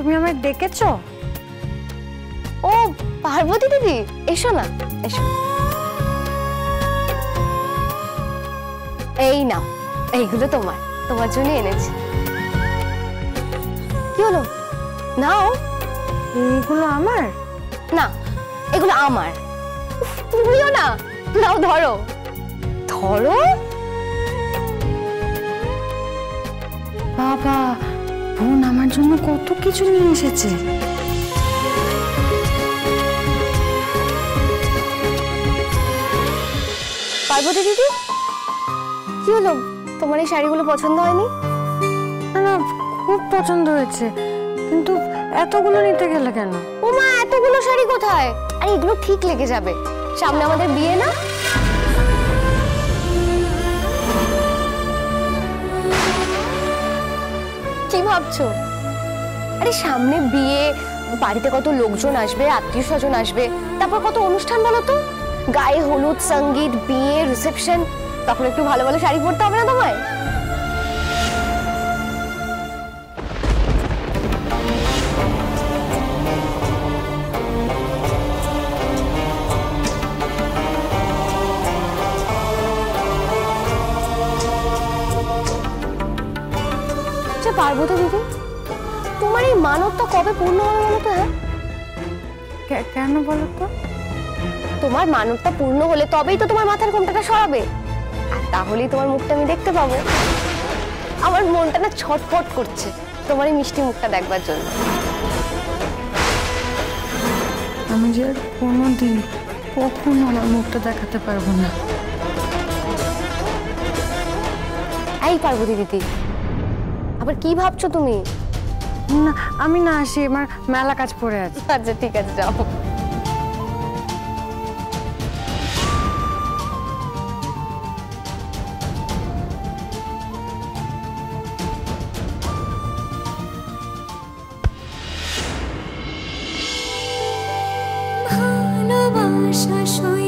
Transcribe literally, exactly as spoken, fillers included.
তুমি আমায় ডেকেছো? ও পার্বতী দিদি, এসো না এসো। এই নাও, এইগুলো তোমার, তোমার জন্য এনেছি। কি হলো, নাও। এইগুলো আমার না, এগুলো আমার। তুমিও না, নাও ধরো ধরো। বাবা, বোন আমার জন্য কত কিছু নিয়ে এসেছে। পার্বতী দিদি, কি হলো, তোমার এই শাড়িগুলো পছন্দ হয়নি? না, খুব পছন্দ হয়েছে, কিন্তু এতগুলো নিতে গেলে কেন? ও মা, এতগুলো শাড়ি কোথায়? আরে এগুলো ঠিক লেগে যাবে, সামনে আমাদের বিয়ে না। কি ভাবছো? আরে সামনে বিয়ে, বাড়িতে কত লোকজন আসবে, আত্মীয় স্বজন আসবে, তারপর কত অনুষ্ঠান বলো তো, গায়ে হলুদ, সঙ্গীত, বিয়ে, রিসেপশন, তখন একটু ভালো ভালো শাড়ি পরতে হবে না তোমায়? পার্বতী দিদি, তোমার এই মানবটা কবে পূর্ণ হবে বলো তো? হ্যাঁ কেন বলো তো? তোমার মানবটা পূর্ণ হলে তবেই তো তোমার মাথার ঘোমটাটা সরাবে, আর তাহলেই তোমার মুখটা আমি দেখতে পাবো। আমার মনটা না ছটফট করছে তোমার এই মিষ্টি মুখটা দেখবার জন্য। আমি যে কোনোদিন কখনো আমার মুখটা দেখাতে পারবো না। এই পার্বতী দিদি, আবার কি ভাবছো তুমি? না, আমি না আসি, আমার মেলা কাজ পড়ে আছে। আচ্ছা ঠিক আছে, যাও। ভালোবাসা